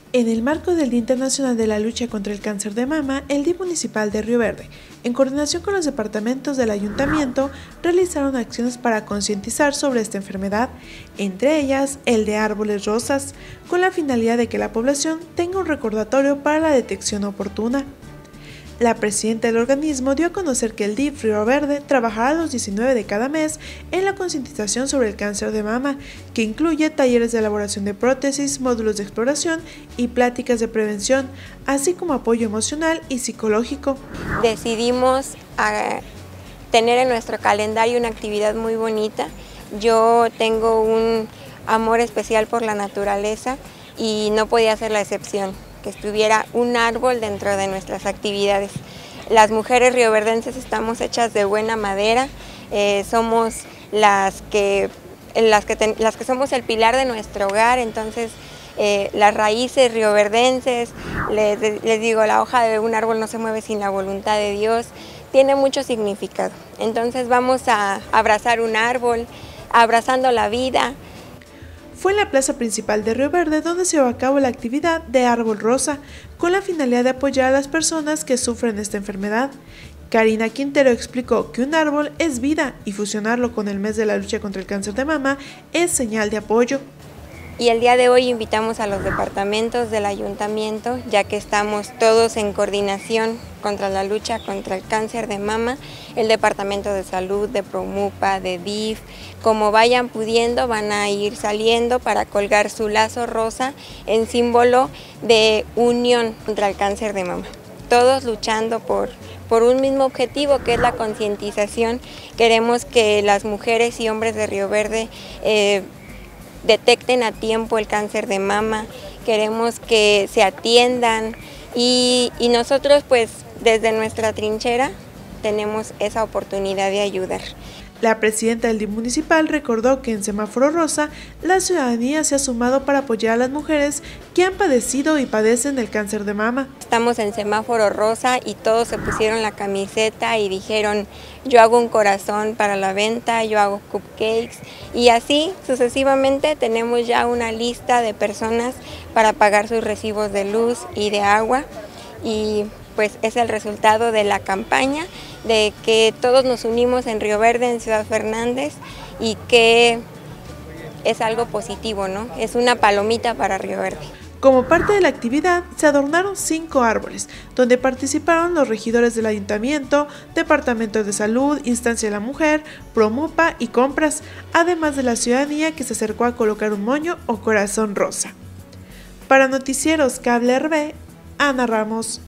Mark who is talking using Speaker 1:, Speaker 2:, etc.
Speaker 1: En el marco del Día Internacional de la Lucha contra el Cáncer de Mama, el DIF municipal de Río Verde, en coordinación con los departamentos del ayuntamiento, realizaron acciones para concientizar sobre esta enfermedad, entre ellas el de árboles rosas, con la finalidad de que la población tenga un recordatorio para la detección oportuna. La presidenta del organismo dio a conocer que el DIF Río Verde trabajará los 19 de cada mes en la concientización sobre el cáncer de mama, que incluye talleres de elaboración de prótesis, módulos de exploración y pláticas de prevención, así como apoyo emocional y psicológico.
Speaker 2: Decidimos tener en nuestro calendario una actividad muy bonita. Yo tengo un amor especial por la naturaleza y no podía ser la excepción que estuviera un árbol dentro de nuestras actividades. Las mujeres rioverdenses estamos hechas de buena madera, somos las que somos el pilar de nuestro hogar, entonces las raíces rioverdenses, les digo, la hoja de un árbol no se mueve sin la voluntad de Dios, tiene mucho significado. Entonces vamos a abrazar un árbol, abrazando la vida.
Speaker 1: Fue en la plaza principal de Río Verde donde se llevó a cabo la actividad de Árbol Rosa, con la finalidad de apoyar a las personas que sufren esta enfermedad. Karina Quintero explicó que un árbol es vida y fusionarlo con el mes de la lucha contra el cáncer de mama es señal de apoyo.
Speaker 2: Y el día de hoy invitamos a los departamentos del ayuntamiento, ya que estamos todos en coordinación contra la lucha contra el cáncer de mama, el departamento de salud, de Promupa, de DIF, como vayan pudiendo van a ir saliendo para colgar su lazo rosa en símbolo de unión contra el cáncer de mama. Todos luchando por un mismo objetivo, que es la concientización. Queremos que las mujeres y hombres de Río Verde detecten a tiempo el cáncer de mama, queremos que se atiendan y nosotros pues desde nuestra trinchera tenemos esa oportunidad de ayudar.
Speaker 1: La presidenta del DIF municipal recordó que en Semáforo Rosa la ciudadanía se ha sumado para apoyar a las mujeres que han padecido y padecen el cáncer de mama.
Speaker 2: Estamos en Semáforo Rosa y todos se pusieron la camiseta y dijeron: yo hago un corazón para la venta, yo hago cupcakes, y así sucesivamente tenemos ya una lista de personas para pagar sus recibos de luz y de agua, y pues es el resultado de la campaña, de que todos nos unimos en Río Verde, en Ciudad Fernández, y que es algo positivo, ¿no? Es una palomita para Río Verde.
Speaker 1: Como parte de la actividad, se adornaron 5 árboles, donde participaron los regidores del ayuntamiento, departamento de salud, instancia de la mujer, Promupa y compras, además de la ciudadanía que se acercó a colocar un moño o corazón rosa. Para Noticieros Cable RB, Ana Ramos.